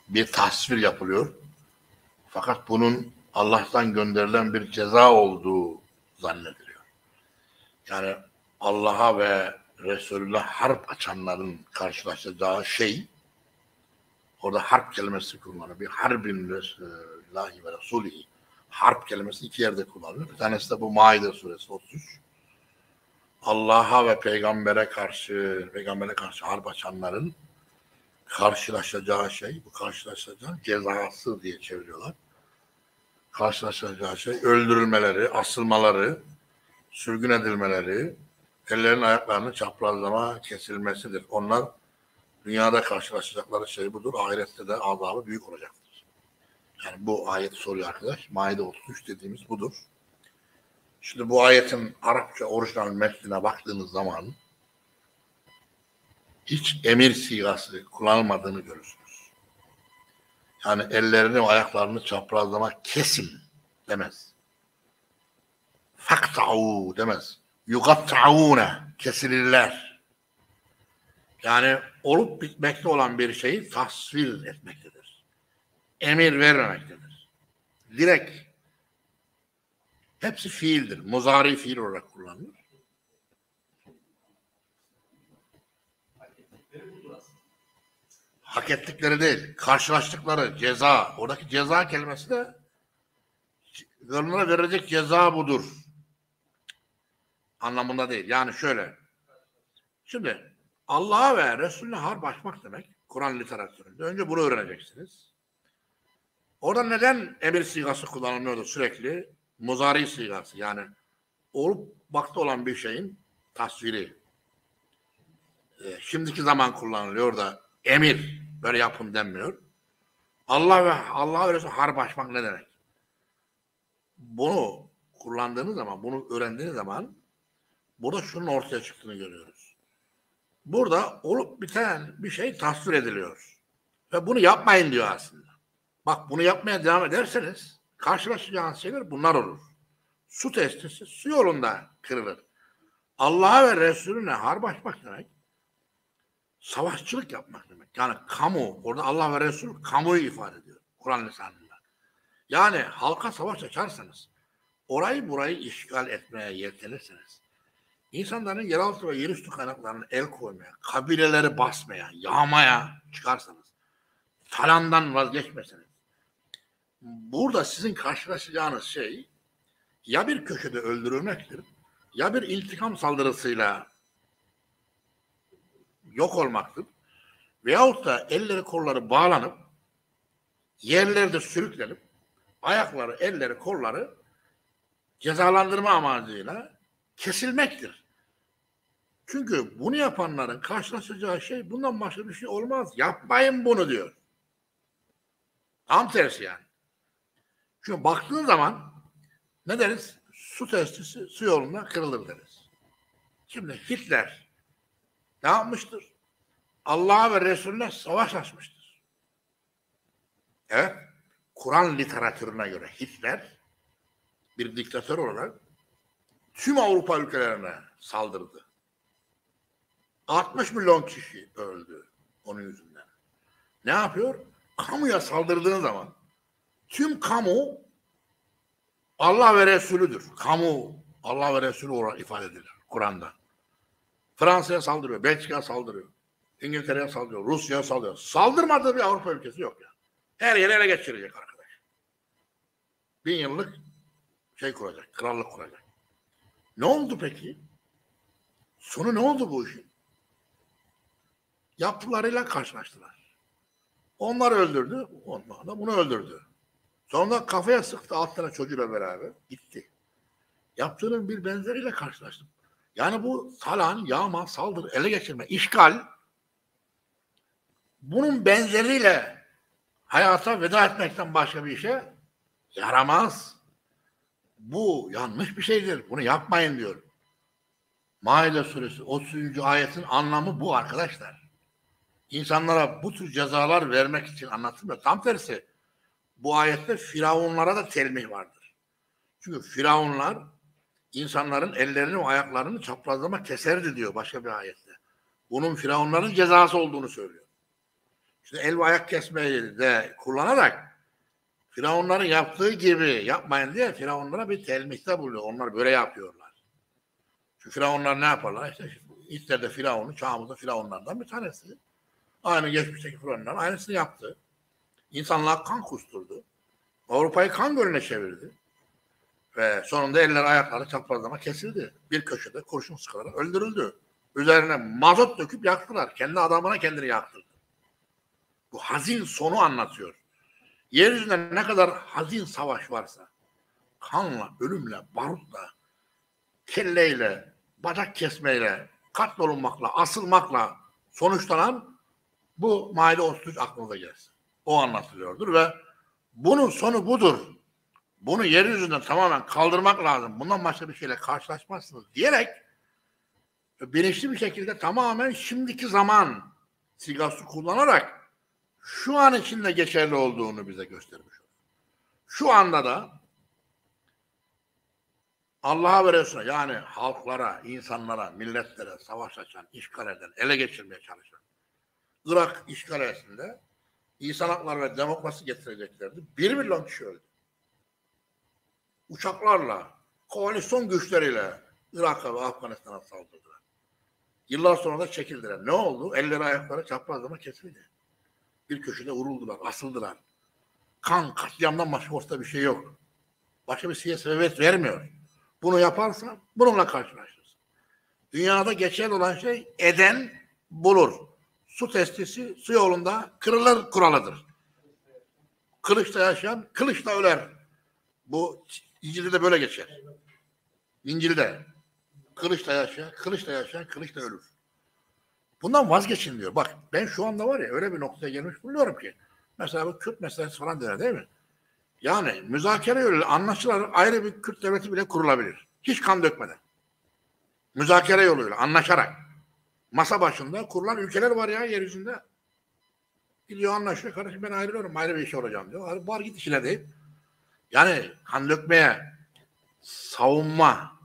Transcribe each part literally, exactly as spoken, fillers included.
bir tasvir yapılıyor. Fakat bunun Allah'tan gönderilen bir ceza olduğu zannediliyor. Yani Allah'a ve Resulüne harp açanların karşılaşacağı şey, orada harp kelimesi kullanılıyor. Bir harbin Resulüllahi ve Resulihi. Harp kelimesi iki yerde kullanılıyor. Bir tanesi de bu Maide suresi otuz üç. Allah'a ve peygambere karşı, peygambere karşı harp açanların karşılaşacağı şey, bu karşılaşacağı cezası diye çeviriyorlar. Karşılaşacağı şey öldürülmeleri, asılmaları, sürgün edilmeleri, ellerin ayaklarının çaprazlama kesilmesidir. Onlar dünyada karşılaşacakları şey budur. Ahirette de azabı büyük olacaktır. Yani bu ayet soruyor arkadaş. Maide otuz üç dediğimiz budur. Şimdi bu ayetin Arapça orijinal metnine baktığınız zaman hiç emir sigası kullanılmadığını görürsünüz. Yani ellerini ve ayaklarını çaprazlama kesin demez. Fakta'u demez. Yugatta'une kesilirler. Yani olup bitmekte olan bir şeyi tasvir etmektedir. Emir vermemektedir. Direkt hepsi fiildir. Muzari fiil olarak kullanılır. Hak ettikleri değil, karşılaştıkları ceza, oradaki ceza kelimesi de onlara verilecek ceza budur anlamında değil. Yani şöyle, şimdi Allah'a ve Resulüne harp açmak demek, Kur'an literatüründe. Önce bunu öğreneceksiniz. Orada neden emir sigası kullanılmıyordu sürekli? Muzari sigası, yani olup bakta olan bir şeyin tasviri. E, şimdiki zaman kullanılıyor da emir, böyle yapın denmiyor. Allah ve Allah ve Resulü harp açmak ne demek? Bunu kullandığınız zaman, bunu öğrendiğiniz zaman burada şunun ortaya çıktığını görüyoruz. Burada olup biten bir şey tasvir ediliyor. Ve bunu yapmayın diyor aslında. Bak, bunu yapmaya devam ederseniz karşılaşacağınız şeyler bunlar olur. Su testisi su yolunda kırılır. Allah'a ve Resulüne harp açmak demek, savaşçılık yapmak demek. Yani kamu, orada Allah ve Resul kamuyu ifade ediyor Kur'an lisanında. Yani halka savaş açarsanız, orayı burayı işgal etmeye yeltenirseniz, insanların yeraltı ve yerüstü kaynaklarına el koymaya, kabileleri basmaya, yağmaya çıkarsanız, falandan vazgeçmeseniz, burada sizin karşılaşacağınız şey ya bir köşede öldürülmektir, ya bir intikam saldırısıyla yok olmaktır, veyahut da elleri kolları bağlanıp, yerlerde sürüklenip, ayakları, elleri, kolları cezalandırma amacıyla kesilmektir. Çünkü bunu yapanların karşılaşacağı şey bundan başka bir şey olmaz. Yapmayın bunu diyor. Tam tersi yani. Çünkü baktığın zaman ne deriz? Su testisi su yolunda kırılır deriz. Şimdi Hitler ne yapmıştır? Allah'a ve Resulüne savaş açmıştır. Evet. Kur'an literatürüne göre Hitler bir diktatör olarak tüm Avrupa ülkelerine saldırdı. altmış milyon kişi öldü onun yüzünden. Ne yapıyor? Kamuya saldırdığın zaman tüm kamu Allah ve Resulüdür. Kamu Allah ve Resulü olarak ifade edilir Kur'an'da. Fransa'ya saldırıyor, Belçika'ya saldırıyor, İngiltere'ye saldırıyor, Rusya'ya saldırıyor. Saldırmadığı bir Avrupa ülkesi yok ya. Her yere ele geçirecek arkadaş. Bin yıllık şey kuracak, krallık kuracak. Ne oldu peki? Sonu ne oldu bu işin? Yaptılarıyla karşılaştılar. Onlar öldürdü, onlar da bunu öldürdü. Sonra kafaya sıktı alt tane çocuğuyla beraber gitti. Yaptığının bir benzeriyle karşılaştım. Yani bu talan, yağma, saldırı, ele geçirme, işgal, bunun benzeriyle hayata veda etmekten başka bir işe yaramaz. Bu yanlış bir şeydir. Bunu yapmayın diyor. Maide suresi otuzuncu ayetin anlamı bu arkadaşlar. İnsanlara bu tür cezalar vermek için anlatılmıyor. Tam tersi, bu ayette firavunlara da telmih vardır. Çünkü firavunlar insanların ellerini ve ayaklarını çaprazlama keserdi diyor başka bir ayette. Bunun firavunların cezası olduğunu söylüyor. İşte el ve ayak kesmeyi de kullanarak Firavunların yaptığı gibi yapmayın diye Firavunlara bir telmihte buluyor. Onlar böyle yapıyorlar. Şu Firavunlar ne yaparlar? İşte Hitler'de Firavun'u, çağımızda Firavunlardan bir tanesi. Aynı geçmişteki Firavunlar aynısını yaptı. İnsanlığa kan kusturdu. Avrupa'yı kan gölüne çevirdi. Ve sonunda eller ayakları çaprazlama kesildi. Bir köşede kurşun sıkılarak öldürüldü. Üzerine mazot döküp yaktılar. Kendi adamına kendini yaktırdı. Bu hazin sonu anlatıyor. Yeryüzünde ne kadar hazin savaş varsa, kanla, ölümle, barutla, kelleyle, bacak kesmeyle, katlolunmakla, asılmakla sonuçlanan bu Maide otuz üç aklınıza gelsin. O anlatılıyordur ve bunun sonu budur. Bunu yeryüzünden tamamen kaldırmak lazım. Bundan başka bir şeyle karşılaşmazsınız diyerek bilinçli bir şekilde tamamen şimdiki zaman sigası kullanarak şu an içinde geçerli olduğunu bize göstermiş. Şu anda da Allah'a ve Resulüne yani halklara, insanlara, milletlere savaş açan, işgal eden, ele geçirmeye çalışan Irak işgalesinde insan hakları ve demokrasi getireceklerdi. Bir milyon kişi öldü. Uçaklarla, koalisyon güçleriyle Irak'a ve Afganistan'a saldırdılar. Yıllar sonra da çekildiler. Ne oldu? Elleri ayakları çaprazlama kesildi. Bir köşede vuruldular, asıldılar. Kan, katliamdan başka ortada bir şey yok. Başka bir şeye sebebiyet vermiyor. Bunu yaparsa bununla karşılaşırız. Dünyada geçerli olan şey eden bulur. Su testisi su yolunda kırılır kuralıdır. Kılıçta yaşayan kılıçla öler. Bu İncil'de de böyle geçer. İncil'de kılıçla yaşayan, kılıçla yaşayan kılıçla ölür. Bundan vazgeçin diyor. Bak ben şu anda var ya öyle bir noktaya gelmiş buluyorum ki. Mesela bu Kürt meselesi falan der değil mi? Yani müzakere yoluyla anlaşılarak ayrı bir Kürt devleti bile kurulabilir. Hiç kan dökmeden. Müzakere yoluyla anlaşarak. Masa başında kurulan ülkeler var ya yeryüzünde. Gidiyor anlaşıyor. Kardeşim ben ayrılıyorum. Ayrı bir iş olacağım diyor. Hadi var git işine deyip. Yani kan dökmeye savunma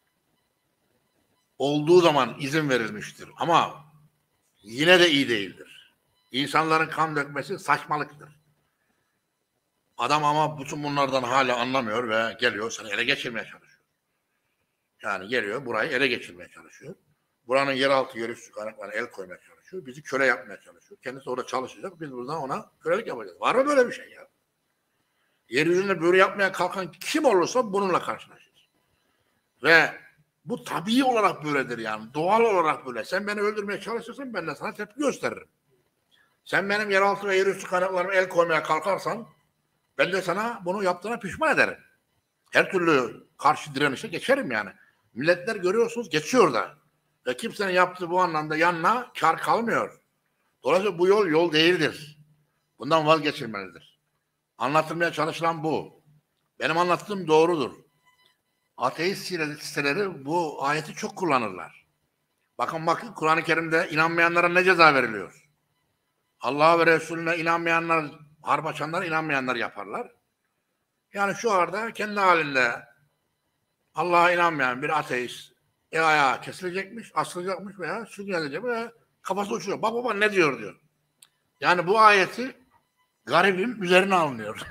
olduğu zaman izin verilmiştir. Ama yine de iyi değildir. İnsanların kan dökmesi saçmalıktır. Adam ama bütün bunlardan hala anlamıyor ve geliyor seni ele geçirmeye çalışıyor. Yani geliyor burayı ele geçirmeye çalışıyor. Buranın yeraltı yerüstü kaynaklarına el koymaya çalışıyor. Bizi köle yapmaya çalışıyor. Kendisi orada çalışacak. Biz buradan ona kölelik yapacağız. Var mı böyle bir şey ya? Yeryüzünde böyle yapmaya kalkan kim olursa bununla karşılaşır. Ve bu tabii olarak böyledir yani. Doğal olarak böyle. Sen beni öldürmeye çalışırsan ben de sana tepki gösteririm. Sen benim yeraltı ve yerüstü kaynaklarıma el koymaya kalkarsan ben de sana bunu yaptığına pişman ederim. Her türlü karşı direnişe geçerim yani. Milletler görüyorsunuz geçiyor da. Ve kimsenin yaptığı bu anlamda yanına kar kalmıyor. Dolayısıyla bu yol yol değildir. Bundan vazgeçilmelidir. Anlatılmaya çalışılan bu. Benim anlattığım doğrudur. Ateist siteleri bu ayeti çok kullanırlar. Bakın bakın Kur'an-ı Kerim'de inanmayanlara ne ceza veriliyor? Allah'a ve Resulüne inanmayanlar, harp açanlar inanmayanlar yaparlar. Yani şu arada kendi halinde Allah'a inanmayan bir ateist el ayağı kesilecekmiş, asılacakmış veya sürgünlenecek veya kafası uçuyor. Baba baba ne diyor diyor. Yani bu ayeti garibim üzerine alınıyor.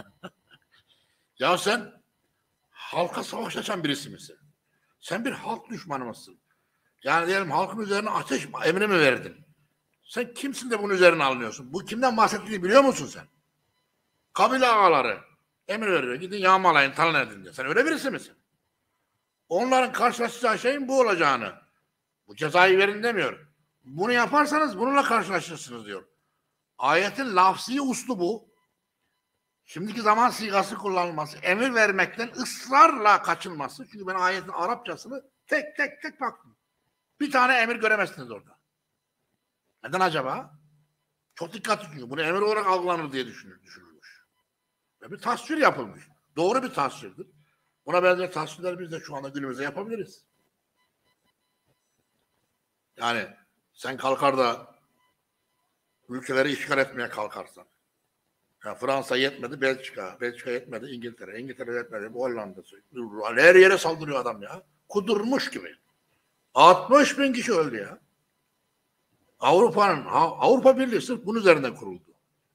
Ya sen halka savaş açan birisi misin? Sen bir halk düşmanı mısın? Yani diyelim halkın üzerine ateş emri mi verdin? Sen kimsin de bunun üzerine alınıyorsun? Bu kimden bahsettiğini biliyor musun sen? Kabile ağaları emir veriyor. Gidin yağmalayın, talan edin diye. Sen öyle birisi misin? Onların karşılaşacağı şeyin bu olacağını. Bu cezayı verin demiyor. Bunu yaparsanız bununla karşılaşırsınız diyor. Ayetin lafzi uslubu, şimdiki zaman sigası kullanılması, emir vermekten ısrarla kaçınması. Çünkü ben ayetin Arapçasını tek tek tek baktım. Bir tane emir göremezsiniz orada. Neden acaba? Çok dikkatli çünkü. Bunu emir olarak algılanır diye düşünülmüş. Ve bir tasvir yapılmış. Doğru bir tasvirdir. Buna benzer tasvirler biz de şu anda günümüzde yapabiliriz. Yani sen kalkar da ülkeleri işgal etmeye kalkarsan. Yani Fransa yetmedi, Belçika. Belçika yetmedi, İngiltere. İngiltere yetmedi, Hollanda'sı. Her yere saldırıyor adam ya. Kudurmuş gibi. altmış bin kişi öldü ya. Avrupa'nın Avrupa Birliği sırf bunun üzerinde kuruldu.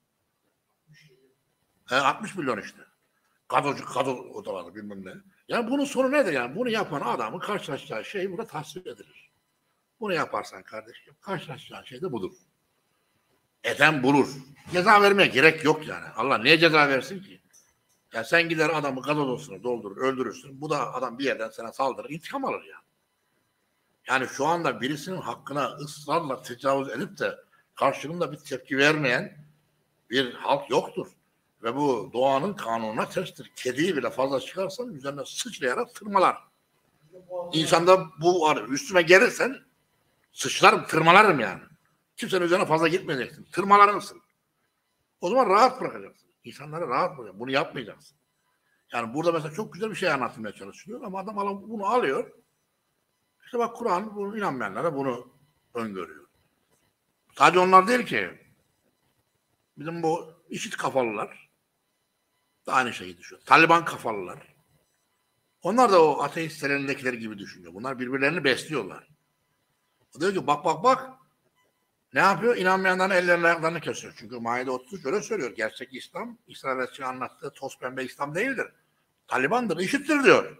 E, altmış milyon işte. Kadocu, kado odaları bilmem ne. Yani bunun sonu nedir yani? Bunu yapan adamın karşılaşacağı şey burada tasvip edilir. Bunu yaparsan kardeşim karşılaşacağın şey de budur. Eden bulur. Ceza vermeye gerek yok yani. Allah niye ceza versin ki? Ya sen gider adamı gaz odasına doldurur, öldürürsün. Bu da adam bir yerden sana saldırır, intikam alır yani. Yani şu anda birisinin hakkına ısrarla tecavüz edip de karşılığında bir tepki vermeyen bir halk yoktur. Ve bu doğanın kanununa terstir. Kediyi bile fazla çıkarsan üzerine sıçrayarak tırmalar. İnsanda bu var. Üstüme gelirsen sıçlarım, tırmalarım yani. Kimsenin üzerine fazla gitmeyeceksin. Tırmalarırsın. O zaman rahat bırakacaksın. İnsanları rahat bırakacaksın. Bunu yapmayacaksın. Yani burada mesela çok güzel bir şey anlatmaya çalışılıyor ama adam bunu alıyor. İşte bak Kur'an bunu inanmayanlara bunu öngörüyor. Sadece onlar değil ki. Bizim bu IŞİD kafalılar da aynı şeyi düşünüyor. Taliban kafalılar. Onlar da o ateist senelindekiler gibi düşünüyor. Bunlar birbirlerini besliyorlar. O diyor ki bak bak bak ne yapıyor? İnanmayanların ellerini ayaklarını kesiyor. Çünkü Maide otuz üç öyle söylüyor. Gerçek İslam, İsrail'in anlattığı toz pembe İslam değildir. Taliban'dır, IŞİD'dir diyor.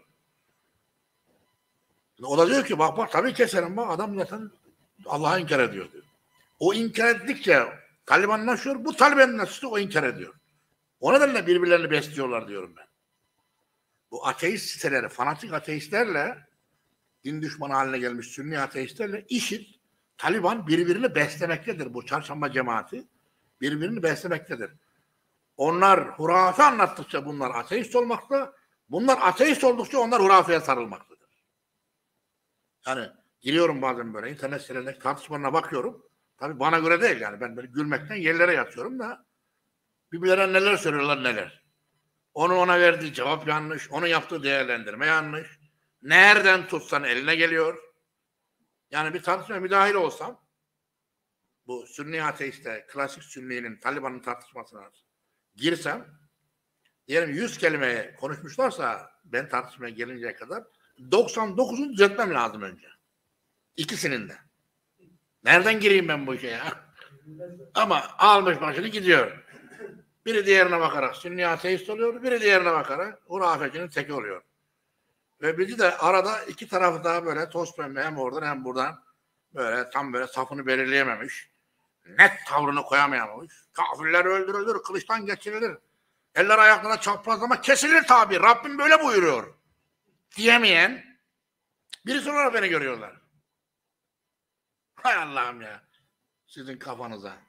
O da diyor ki bak bak tabii keserim bak adam zaten Allah'a inkar ediyor diyor. O inkar ettikçe Talibanlaşıyor, bu Talibanlaşıyor, o inkar ediyor. O nedenle birbirlerini besliyorlar diyorum ben. Bu ateist siteleri, fanatik ateistlerle din düşmanı haline gelmiş Sünni ateistlerle IŞİD, Taliban birbirini beslemektedir. Bu çarşamba cemaati birbirini beslemektedir. Onlar hurafe anlattıkça bunlar ateist olmakta, bunlar ateist oldukça onlar hurafeye sarılmaktadır. Yani giriyorum bazen böyle internet sitelerindeki tartışmalarına bakıyorum. Tabii bana göre değil yani ben böyle gülmekten yerlere yatıyorum da birbirlerine neler söylüyorlar neler. Onun ona verdiği cevap yanlış, onun yaptığı değerlendirme yanlış. Nereden tutsan eline geliyor. Yani bir tartışmaya müdahil olsam bu Sünni ateiste, klasik Sünni'nin Taliban'ın tartışmasına girsem diyelim yüz kelime konuşmuşlarsa ben tartışmaya gelinceye kadar doksan dokuzunu düzeltmem lazım önce. İkisinin de. Nereden gireyim ben bu işe ya? Ama almış başını gidiyor. Biri diğerine bakarak Sünni ateist oluyor, biri diğerine bakarak hurafecinin teki oluyor. Ve bizi de arada iki tarafı daha böyle toz pembe hem oradan hem buradan böyle tam böyle safını belirleyememiş. Net tavrını koyamayamış. Kafirler öldürülür, kılıçtan geçirilir. Eller ayaklarına çaprazlama kesilir tabi. Rabbim böyle buyuruyor. Diyemeyen birisi olarak beni görüyorlar. Hay Allah'ım ya. Sizin kafanıza.